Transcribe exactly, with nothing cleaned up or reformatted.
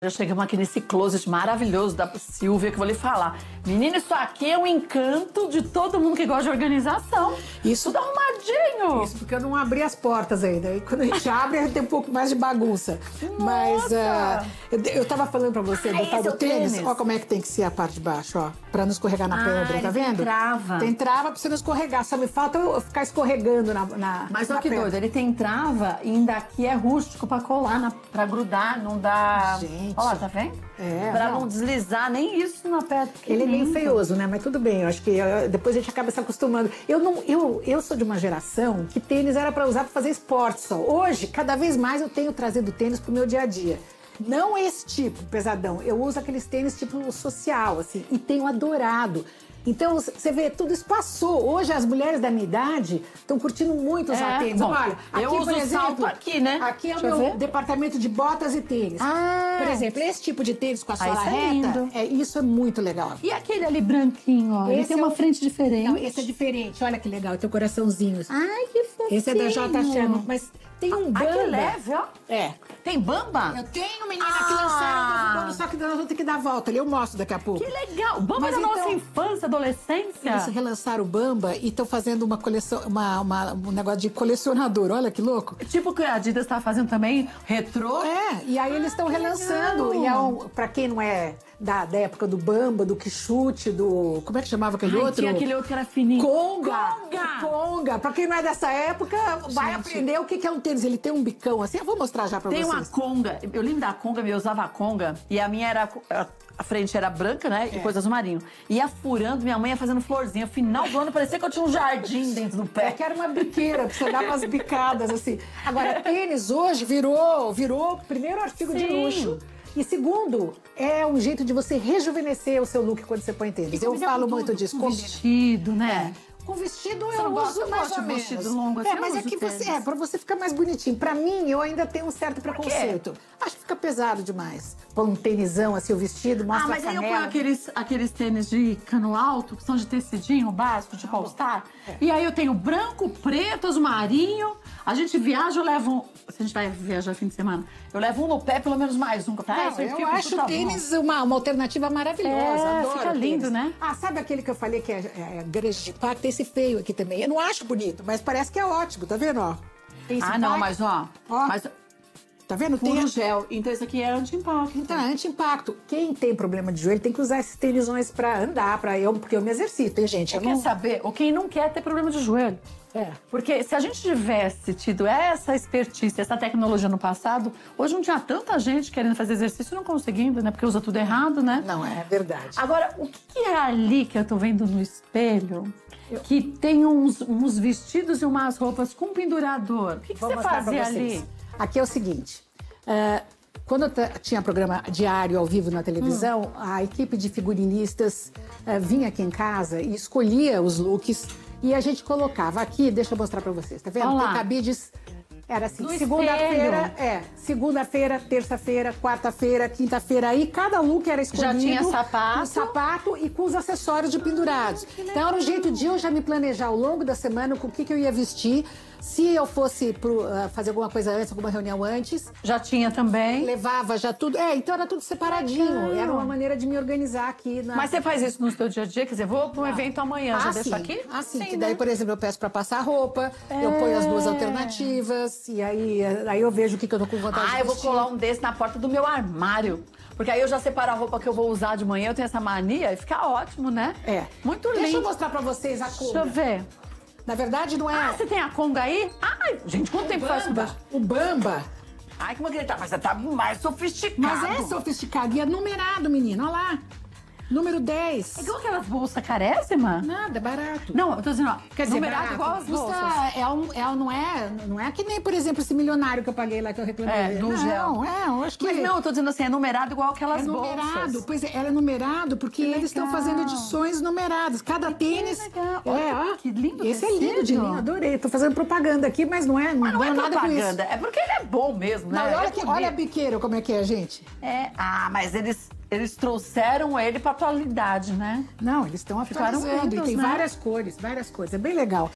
Já chegamos aqui nesse closet maravilhoso da Silvia, que eu vou lhe falar. Menina, isso aqui é um encanto de todo mundo que gosta de organização. Isso, tudo arrumadinho. Isso, porque eu não abri as portas ainda. E quando a gente abre, tem um pouco mais de bagunça. Nossa. Mas uh, eu, eu tava falando pra você do ah, tal do é tênis. tênis. Ó como é que tem que ser a parte de baixo, ó. Pra não escorregar na ah, pedra, tá vendo? Tem trava. Tem trava pra você não escorregar. Só me falta eu ficar escorregando na, na Mas na olha que pedra. doido, ele tem trava e ainda aqui é rústico pra colar, na, pra grudar, não dá... Gente. Olha lá, tá vendo? É, pra não. não deslizar nem isso na pedra. Ele é meio feioso, né? Mas tudo bem, eu acho que uh, depois a gente acaba se acostumando. Eu, não, eu, eu sou de uma geração que tênis era pra usar pra fazer esporte só. Hoje, cada vez mais eu tenho trazido tênis pro meu dia a dia. Não esse tipo, pesadão. Eu uso aqueles tênis tipo social, assim, e tenho adorado. Então, você vê, tudo isso passou. Hoje, as mulheres da minha idade estão curtindo muito usar é, tênis. bom, Olha, aqui, eu uso por exemplo, salto aqui, né? Aqui é o Deixa meu eu ver. departamento de botas e tênis. Ah. Por exemplo, esse tipo de tênis com a sola isso é reta, lindo. é, isso é muito legal. E aquele ali branquinho, ó, ele Esse tem é uma o- frente diferente. Não, esse é diferente. Olha que legal, tem o coraçãozinho. Ai, que fofinho. Esse é da J. Sherman, mas tem um bamba. Ai, que leve, ó. É. Tem bamba? Eu tenho, menina, que Ah. lançaram o bamba, só que nós vamos ter que dar a volta ali. Eu mostro daqui a pouco. Que legal. Bamba Mas da nossa então- infância, adolescência. Eles relançaram o Bamba e estão fazendo uma coleção, uma, uma- um negócio de colecionador. Olha que louco. Tipo que a Adidas tá fazendo também, retrô. É, e aí eles estão que relançando. legal. E é um, pra quem não é da, da época do Bamba, do Quixute, do... Como é que chamava aquele Ai, outro? tinha aquele outro que era fininho. Conga! Conga! Conga! Pra quem não é dessa época, vai Gente. aprender o que que é um tênis. Ele tem um bicão assim. Eu vou mostrar já pra Tem vocês. uma conga. Eu lembro da conga, eu usava a conga. E a minha era... a- A frente era branca, né? E É. coisa azul marinho. Ia furando, minha mãe ia fazendo florzinha. Final do ano, parecia que eu tinha um jardim dentro do Eu pé. quero uma biqueira pra você dar umas bicadas, assim. Agora, tênis hoje virou, virou primeiro artigo de Sim. luxo. E segundo, é um jeito de você rejuvenescer o seu look quando você põe tênis. Eu Combina falo com muito tudo, disso. com Combina. vestido, né? Com vestido Você eu não gosta- uso eu mais gosto ou de menos. vestido longo, assim, É, eu mas é uso que você, tênis. é, pra você ficar mais bonitinho. Pra mim, eu ainda tenho um certo preconceito. Acho que fica pesado demais. Põe um tênisão, assim, o vestido, mostra Ah, mas a aí eu canela. ponho aqueles, aqueles tênis de cano alto, que são de tecidinho básico, tipo All-Star. E aí eu tenho branco, preto, azul marinho. A gente viaja, eu levo um... Se a gente vai viajar fim de semana, eu levo um no pé, pelo menos mais um. Tá? Não, Isso aí eu fica, acho tudo o tá bom. tênis uma, uma alternativa maravilhosa. É, Adoro fica tênis. lindo, né? Ah, sabe aquele que eu falei que é, é, é grande de impacto? Tem esse feio aqui também. Eu não acho bonito, mas parece que é ótimo, tá vendo, ó? Tem esse Ah, não, impacto. mas ó... Ó. Mas Tá vendo? Tem puro gel. Então esse aqui é anti-impacto. Então, é anti-impacto. Quem tem problema de joelho tem que usar esses tênisões pra andar, pra eu, porque eu me exercito, hein, gente? Eu Quer não... saber? Ou quem não quer ter problema de joelho. É. Porque se a gente tivesse tido essa expertise, essa tecnologia no passado, hoje não tinha tanta gente querendo fazer exercício e não conseguindo, né? Porque usa tudo errado, né? Não, é verdade. Agora, o que que é ali que eu tô vendo no espelho que tem uns, uns vestidos e umas roupas com pendurador? O que, que Vou você mostrar pra fazia vocês. ali? Aqui é o seguinte. é, quando eu t- tinha programa diário ao vivo na televisão, a equipe de figurinistas é, vinha aqui em casa e escolhia os looks e a gente colocava aqui, deixa eu mostrar pra vocês, tá vendo? Olha lá. Tem cabides, era assim, No segunda-feira, espelho. é, segunda-feira, terça-feira, quarta-feira, quinta-feira, aí cada look era escolhido. tinha sapato? Com sapato e com os acessórios de pendurados. Então era um jeito de eu já me planejar ao longo da semana com o que, que eu ia vestir. Se eu fosse pro, ah, fazer alguma coisa antes, alguma reunião antes, Já tinha também. levava já tudo. É, então era tudo separadinho. Era uma maneira de me organizar aqui. Na... Mas você faz isso no seu dia a dia? Quer dizer, vou para um evento amanhã, já Ah, deixo sim. aqui? Ah, sim. Sim, Que daí, né? por exemplo, eu peço pra passar roupa, eu ponho as duas alternativas, e aí, aí eu vejo o que, que eu tô com vontade Ah, de eu vou vestir. colar um desse na porta do meu armário. Porque aí eu já separo a roupa que eu vou usar de manhã, eu tenho essa mania e fica ótimo, né? É. Muito lindo. Deixa eu mostrar pra vocês a Deixa conga. eu ver. Na verdade, não é... Ah, você tem a conga aí? Ai, gente, quanto tempo faz isso? Bamba. O Bamba. Ai, como é que ele tá? Mas você tá mais sofisticado. Mas é sofisticado e é numerado, menino. Olha lá. Número dez. É igual aquelas bolsas caréssimas? Nada, é barato. Não, eu tô dizendo, ó, Quer dizer, numerado barato. igual as Custa- bolsas. É um, é um, não, é, não é que nem, por exemplo, esse milionário que eu paguei lá, que eu reclamei. É, do não, gel. é, eu acho que... Mas não, eu tô dizendo assim, é numerado igual aquelas É numerado, bolsas. pois é, ela é numerado porque Que eles estão legal. fazendo edições numeradas. Cada tênis. legal. É, Olha ó. que lindo Esse é lindo de tecido. linho, adorei. Tô fazendo propaganda aqui, mas não é, não, Mas não é ganho nada com isso. propaganda, é porque ele é bom mesmo, né? Não, e olha, É que, bonito. olha a biqueira como é que é, gente. É, ah, mas eles, eles trouxeram ele pra atualidade, né? Não, eles estão Ficaram atualizando. E lindos, tem né? várias cores, várias cores. É bem legal.